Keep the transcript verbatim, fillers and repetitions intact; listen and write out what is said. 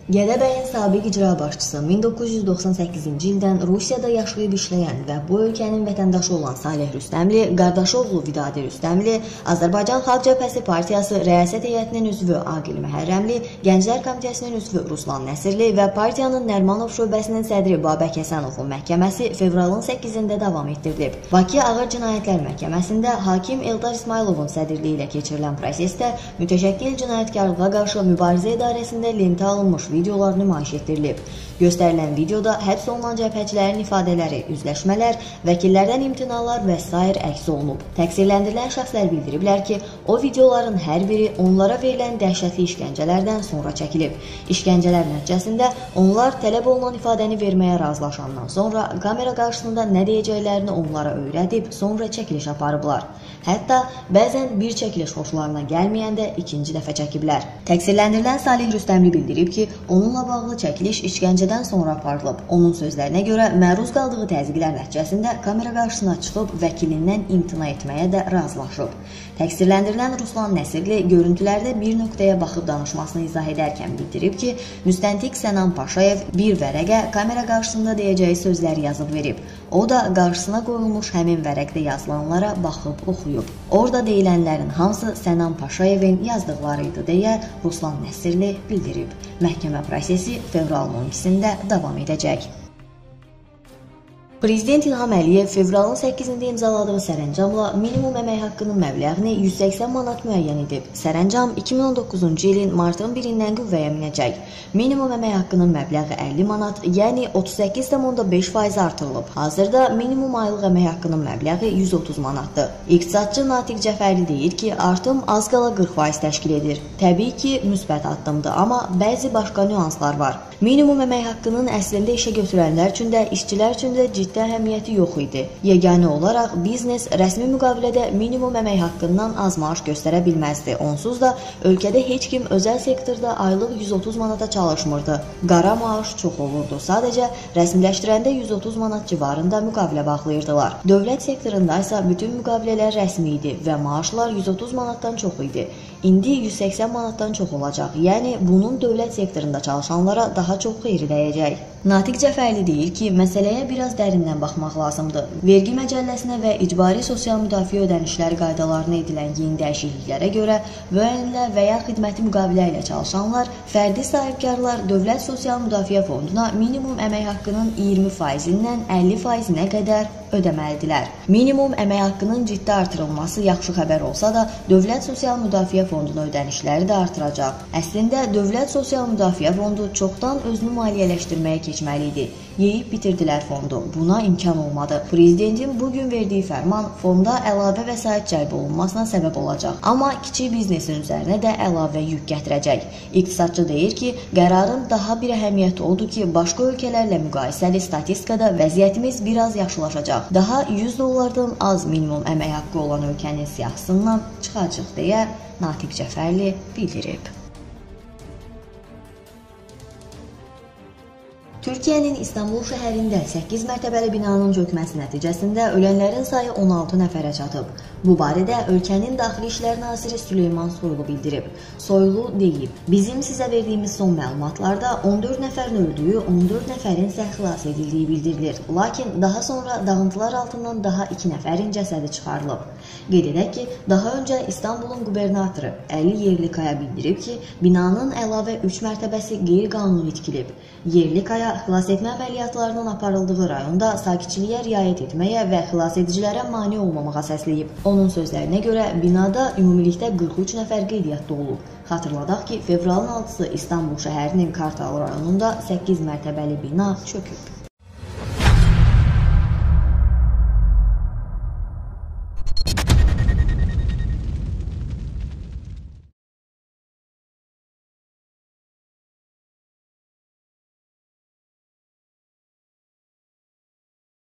Gədəbəyin sabiq icra başçısı min doqquz yüz doxsan səkkizinci ildən Rusiyada yaşayıb işləyən və bu ölkənin vətəndaşı olan Salih Rüstəmli, qardaşı oğlu Vidadi Rüstəmli, Azərbaycan Xalq Cəbhəsi Partiyası Rəyasət Heyətinin üzvü Aqil Məhərrəmli, Gənclər Komitəsinin üzvü Ruslan Nəsirli və partiyanın Nərmanov şöbəsinin sədri Babək Həsənovun məhkəməsi fevralın səkkizində davam etdirilib. Bakı Ağır Cinayətlər Məhkəməsində hakim Eldar İsmayılovun sədrliyi ilə keçirilən prosesdə mütəşəkkil cinayətkarlığa qarşı mübarizə idarəsində lentə alınmış videolar nümayiş etdirilib. Göstərilən videoda həbs olunan cəbhəçilərin ifadələri, üzləşmələr, vəkillərdən imtinalar və sair əks olunub. Təqsirləndirilən şəxslər bildiriblər ki, o videoların hər biri onlara verilən dəhşətli işgəncələrdən sonra çəkilib. İşgəncələr nəticəsində onlar tələb olunan ifadəni verməyə razılaşandan sonra kamera qarşısında nə deyəcəklərini onlara öyrədib, sonra çəkiliş aparıblar. Hətta bəzən bir çəkiliş xoşlarına gəlməyəndə ikinci dəfə çəkiblər. Təqsirləndirilən Salih Rüstəmli bildirib ki, onunla bağlı çəkiliş işgəncədən sonra aparılıb. Onun sözlərinə görə məruz qaldığı təzyiqlər nəticəsində kamera qarşısına çıxıb vəkilindən imtina etməyə də razılaşıb. Təqsirləndirilən Ruslan Nəsirli görüntülərdə bir nöqtəyə baxıb danışmasını izah edərkən bildirib ki, müstəntiq Sənan Paşayev bir vərəqə kamera qarşısında deyəcəyi sözləri yazıb verib. O da qarşısına qoyulmuş həmin vərəqdə yazılanlara baxıb oxuyub. Orada deyilənlərin hamısı Sənan Paşayevin yazdıqları idi deyə Ruslan Nəsirli bildirib. Məhkəmə prosesi fevralın on ikisində davam edəcək. Prezident İlham Əliyev fevralın səkkizində imzaladığı sərəncamla minimum əmək haqqının məbləğini yüz səksən manat müəyyən edib. Sərəncam iki min on doqquzuncu ilin martın birindən qüvvəyə minəcək. Minimum əmək haqqının məbləği əlli manat, yəni otuz səkkiz tam onda beş faiz artırılıb. Hazırda minimum aylıq əmək haqqının məbləği yüz otuz manatdır. İqtisadçı Natiq Cəfərli deyir ki, artım az qala qırx faiz təşkil edir. Təbii ki, müsbət addımdır, amma bəzi başqa nüanslar var. Minimum əmək haqqının əslində işə götürənlər üçün də, işçilər üçün də ciddi əhəmiyyəti yox idi. Yeganə olaraq biznes rəsmi müqavilədə minimum əmək haqqından az maaş göstərə bilməzdi. Onsuz da ölkədə heç kim özəl sektorda aylıq yüz otuz manata çalışmırdı. Qara maaş çox olurdu. Sadəcə rəsmiləşdirəndə yüz otuz manat civarında müqavilə bağlayırdılar. Dövlət sektorunda isə bütün müqavilələr rəsmi idi və maaşlar yüz otuz manatdan çox idi. İndi yüz səksən manatdan çox olacaq. Yəni bunun dövlət sektorunda çalışanlara daha çox xeyri dəyəcək. Natiq Cəfərli deyir ki, məsələyə biraz dərindən baxmaq lazımdır. Vergi məcəlləsinə və icbari sosial müdafiə ödənişləri qaydalarına edilən yeni dəyişikliklərə görə müəllimlə və ya xidməti müqavilə ilə çalışanlar, fərdi sahibkarlar Dövlət Sosial Müdafiə Fonduna minimum əmək haqqının iyirmi faizindən əlli faizinə qədər ödəməlidirlər. Minimum əmək haqqının ciddi artırılması yaxşı xəbər olsa da, Dövlət Sosial Müdafiə Fonduna ödənişləri də artıracaq. Əslində, Dövlət Sosial Müdafiə Fondu çoxdan özünü maliyyələşdirməyə keçməli idi. Yeyib bitirdilər fondu. Buna imkan olmadı. Prezidentin bugün verdiyi fərman fonda əlavə vəsait cəlb olunmasına səbəb olacaq. Amma kiçik biznesin üzərinə də əlavə yük gətirəcək. İqtisadçı deyir ki, qərarın daha bir əhəmiyyəti odur ki, başqa ölkələrlə müqayisəli statistikada vəziyyətimiz biraz yaxşılaşacaq. Daha yüz dollardan az minimum əmək haqqı olan ölkənin siyahısından çıxacaq deyə Natiq Cəfərli bildirib. Türkiyənin İstanbul şəhərində səkkiz mərtəbəli binanın çökməsi nəticəsində ölənlərin sayı on altı nəfərə çatıb. Bu barədə ölkənin Daxili İşlər Naziri Süleyman Soylu bildirib. Soylu deyib, bizim sizə verdiyimiz son məlumatlarda on dörd nəfərin öldüyü, on dörd nəfərin isə xilas edildiyi bildirilir. Lakin daha sonra dağıntılar altından daha iki nəfərin cəsədi çıxarılıb. Qeyd edək ki, daha öncə İstanbulun qubernatoru Əli Yerlikaya bildirib ki, binanın əlavə üç mərtəbəsi qeyri-qanuni tikilib. Yerlikaya xilas etmə əməliyyatlarının aparıldığı rayonda sakitçiliyə riayət etməyə və xilas edicilərə mane olmamağa səsləyib. Onun sözlərinə görə binada ümumilikdə qırx üç nəfər qeydiyyatda olub. Xatırladaq ki, fevralın altısı İstanbul şəhərinin Kartal rayonunda səkkiz mərtəbəli bina çöküb.